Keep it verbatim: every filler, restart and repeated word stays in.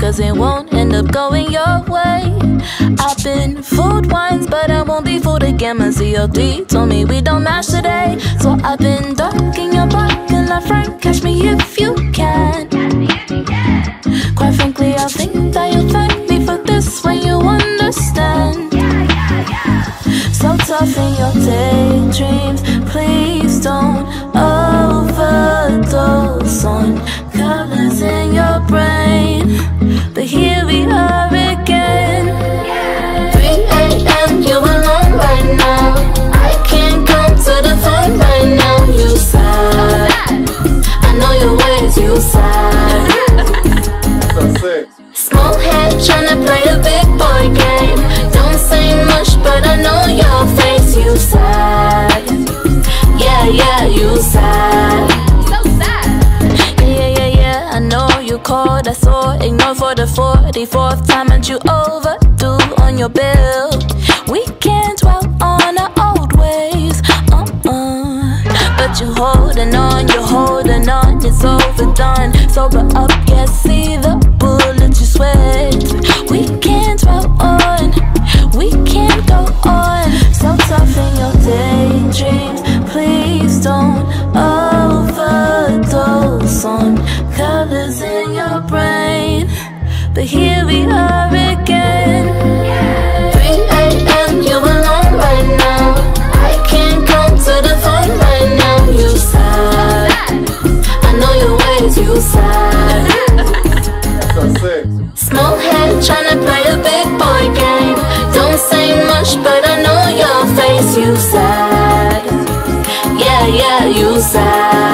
cause it won't end up going your way. I've been fooled once, but I won't be fooled again. My C O D told me we don't match today. So I've been ducking your parking lot front. Catch me if you can. Quite frankly, I think that you'll thank me for this when you understand. So tough in your daydreams, please don't overdose on colors in your brain. But here we are again. three A M, you alone right now. I can't come to the phone right now. You sad, I know your ways, you sad. Small head tryna play a big boy game. Don't say much, but I know your face. You sad, yeah, yeah, you sad. So sad. Yeah, yeah, yeah, I know you called. I saw ignore for the forty-fourth time, and you overdue on your bill. We can't dwell on our old ways, uh-uh. But you're holding on, you're holding on. It's overdone. Sober up, yeah, see the bullet you sweat. We can't dwell on, we can't go on. So tough in your daydreams, please don't overdose on colors in your brain. But here we are again. three A M, you alone right now. I can't come to the phone right now. You sad, I know your ways, you sad. Small head tryna play a big boy game. Don't say much, but I know your face. You sad, yeah, yeah, you sad.